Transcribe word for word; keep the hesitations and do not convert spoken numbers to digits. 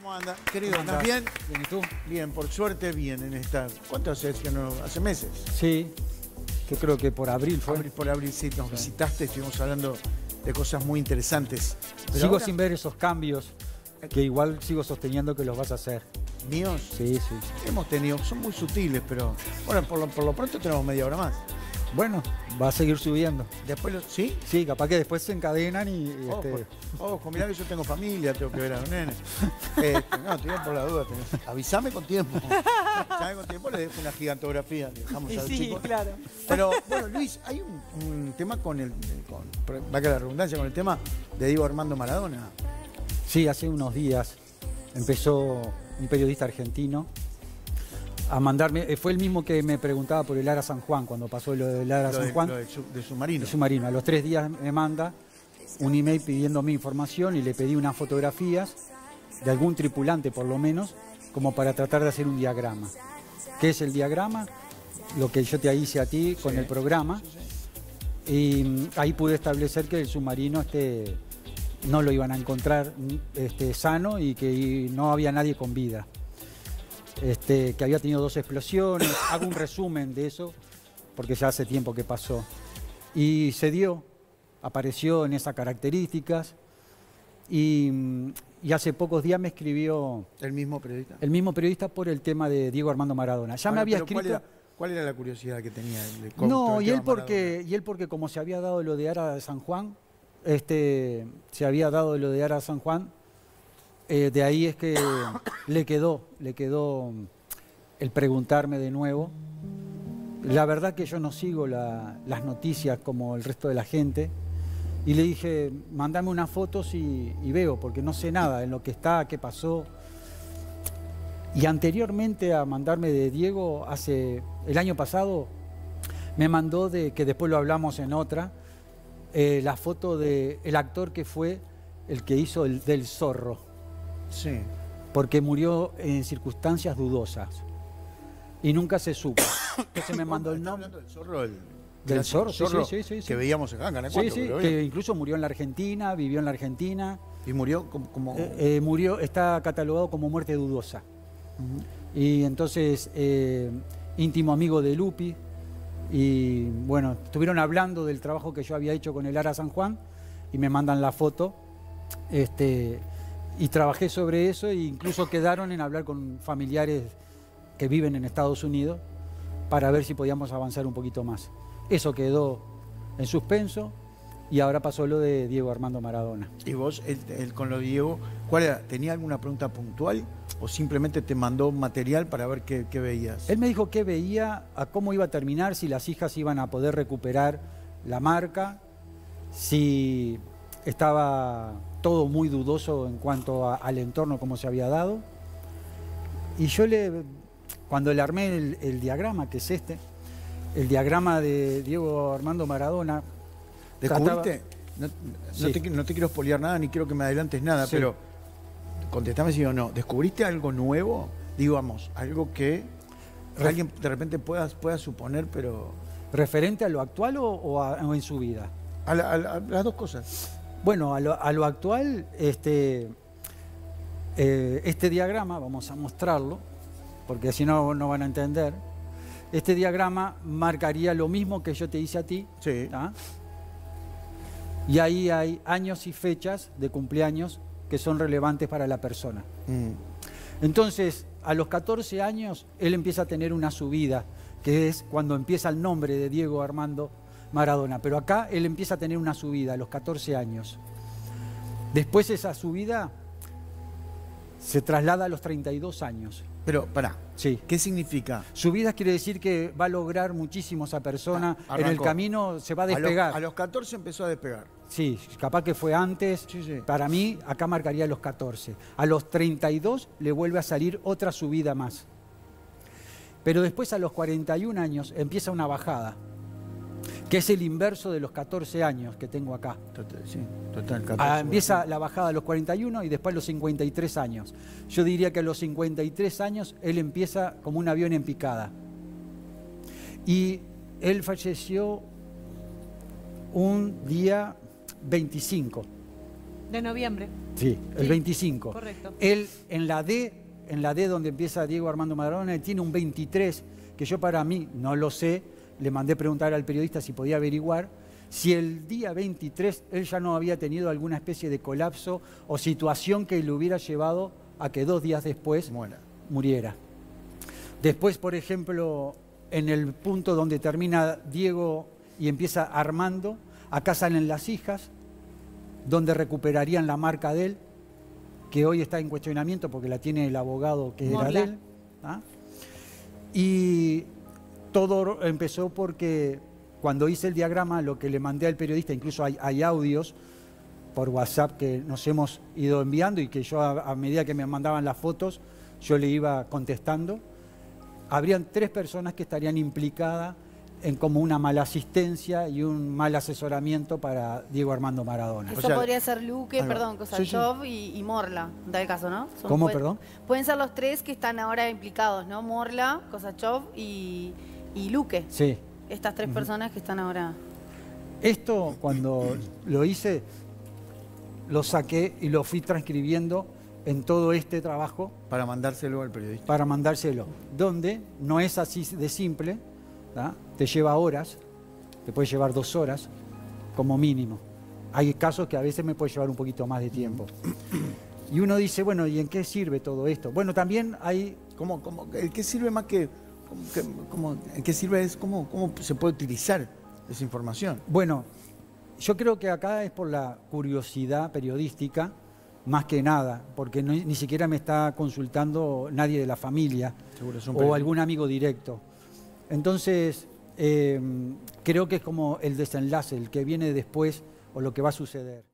¿Cómo anda? Querido, ¿Cómo ¿andás bien? Bien, ¿y tú? Bien, por suerte, bien en esta... ¿Cuánto hace que no? ¿Hace meses? Sí, yo creo que por abril fue. Abril por abril, sí, nos visitaste, estuvimos hablando de cosas muy interesantes. Pero sigo ahora, sin ver esos cambios, que igual sigo sosteniendo que los vas a hacer. ¿míos? Sí, sí. Hemos tenido, son muy sutiles, pero... Bueno, por lo, por lo pronto tenemos media hora más. Bueno, va a seguir subiendo. Después, lo, ¿sí? Sí, capaz que después se encadenan y... Ojo, Este... ojo, mirá que yo tengo familia, tengo que ver a los nenes. Este, no, te digo por la duda. Tenés, avísame con tiempo. Avísame con tiempo, le dejo una gigantografía. Le dejamos Y al sí, chico. claro. Pero, bueno, Luis, hay un, un tema con el... Con, va a quedar la redundancia, con el tema de Diego Armando Maradona. Sí, hace unos días empezó un periodista argentino a mandarme, fue el mismo que me preguntaba por el Ara San Juan, cuando pasó lo del Ara Lo San de, Juan. lo de, su, de submarino. De submarino. A los tres días me manda un email pidiéndome información y le pedí unas fotografías de algún tripulante por lo menos, como para tratar de hacer un diagrama. ¿Qué es el diagrama? Lo que yo te hice a ti con Sí. el programa. Sí, sí. Y ahí pude establecer que el submarino este, no lo iban a encontrar este, sano y que no había nadie con vida. Este, que había tenido dos explosiones. Hago un resumen de eso, porque ya hace tiempo que pasó. Y se dio, apareció en esas características. Y, y hace pocos días me escribió ¿El mismo periodista? el mismo periodista por el tema de Diego Armando Maradona. Ya Ahora, me había pero escrito... ¿cuál era, ¿Cuál era la curiosidad que tenía? El, con No, todo el y él, tema porque, y él porque como se había dado lo de Ara de San Juan, este, se había dado lo de Ara de San Juan, eh, de ahí es que le quedó, le quedó el preguntarme de nuevo. La verdad que yo no sigo la, las noticias como el resto de la gente, y le dije, mandame unas fotos y, y veo, porque no sé nada en lo que está, qué pasó. Y anteriormente a mandarme de Diego, hace el año pasado, me mandó, de que después lo hablamos en otra, eh, la foto del actor que fue el que hizo el del Zorro, Sí. porque murió en circunstancias dudosas y nunca se supo. Entonces me mandó el ¿Estás nombre hablando del zorro? El, del el Zorro, sí, zorro sí, sí, sí, que sí. veíamos acá en Canal Sí, cuatro, sí, pero que bien. incluso murió en la Argentina, vivió en la Argentina. Y murió como... como... Eh, eh, murió, está catalogado como muerte dudosa. Uh-huh. Y entonces, eh, íntimo amigo de Lupi, y bueno, estuvieron hablando del trabajo que yo había hecho con el Ara San Juan, y me mandan la foto, este, y trabajé sobre eso, e incluso quedaron en hablar con familiares que viven en Estados Unidos, para ver si podíamos avanzar un poquito más. Eso quedó en suspenso. Y ahora pasó lo de Diego Armando Maradona. ¿Y vos, él, él con lo de Diego, cuál era? ¿Tenía alguna pregunta puntual o simplemente te mandó material para ver qué, qué veías? Él me dijo qué veía, a cómo iba a terminar, si las hijas iban a poder recuperar la marca, si estaba todo muy dudoso en cuanto a, al entorno, cómo se había dado. Y yo le, cuando le armé el, el diagrama, que es este, el diagrama de Diego Armando Maradona, ¿Descubriste? No, no, Sí. te, no te quiero espolear nada, ni quiero que me adelantes nada, Sí. pero contestame si o no. ¿Descubriste algo nuevo? Digamos, algo que Re- alguien de repente pueda, pueda suponer, pero... ¿referente a lo actual o, o, a, o en su vida? A, la- a la- a las dos cosas. Bueno, a lo, a lo actual, este, eh, este diagrama, vamos a mostrarlo, porque si no, no van a entender. Este diagrama marcaría lo mismo que yo te hice a ti. Sí. ¿tá? Y ahí hay años y fechas de cumpleaños que son relevantes para la persona. Mm. Entonces, a los catorce años, él empieza a tener una subida, que es cuando empieza el nombre de Diego Armando Maradona. Pero acá él empieza a tener una subida a los catorce años. Después esa subida se traslada a los treinta y dos años. Pero, pará, Sí. ¿qué significa? Subidas quiere decir que va a lograr muchísimo esa persona, Ah, en el arrancó. camino se va a A los, despegar. a los catorce empezó a despegar. Sí, capaz que fue antes. Sí, sí. Para mí, acá marcaría los catorce. A los treinta y dos le vuelve a salir otra subida más. Pero después, a los cuarenta y un años, empieza una bajada, que es el inverso de los catorce años que tengo acá. Total, sí, total, catorce, Ah, empieza la bajada a los cuarenta y uno y después a los cincuenta y tres años. Yo diría que a los cincuenta y tres años él empieza como un avión en picada. Y él falleció un día veinticinco De noviembre. Sí, el Sí, veinticinco. correcto. Él en la D, en la D donde empieza Diego Armando Maradona, él tiene un veintitrés, que yo para mí no lo sé, le mandé preguntar al periodista si podía averiguar, si el día veintitrés él ya no había tenido alguna especie de colapso o situación que le hubiera llevado a que dos días después Muera. muriera. Después, por ejemplo, en el punto donde termina Diego y empieza Armando, acá salen las hijas, donde recuperarían la marca de él, que hoy está en cuestionamiento porque la tiene el abogado que Morla. era de él. ¿Ah? Y todo empezó porque cuando hice el diagrama, lo que le mandé al periodista, incluso hay, hay audios por WhatsApp que nos hemos ido enviando y que yo a, a medida que me mandaban las fotos, yo le iba contestando. Habrían tres personas que estarían implicadas en como una mala asistencia y un mal asesoramiento para Diego Armando Maradona. Eso O sea, podría ser Luque, va. perdón, Sí, sí. Kosachov y, y Morla, da el caso, ¿no? Son- ¿Cómo, pueden- perdón? Pueden ser los tres que están ahora implicados, ¿no? Morla, Kosachov y, y Luque. Sí. Estas tres personas que están ahora... Esto, cuando lo hice, lo saqué y lo fui transcribiendo en todo este trabajo Para mandárselo al periodista. para mandárselo, donde no es así de simple, ¿tá? Te lleva horas, te puede llevar dos horas como mínimo. Hay casos que a veces me puede llevar un poquito más de tiempo. Y uno dice, bueno, ¿y en qué sirve todo esto? Bueno, también hay... ¿Cómo, cómo, ¿En qué sirve más que... cómo- que- cómo- ¿En qué sirve es cómo, cómo se puede utilizar esa información? Bueno, yo creo que acá es por la curiosidad periodística, más que nada, porque no- ni siquiera me está consultando nadie de la familia Seguro es un o periodista. algún amigo directo. Entonces, eh, creo que es como el desenlace, el que viene después o lo que va a suceder.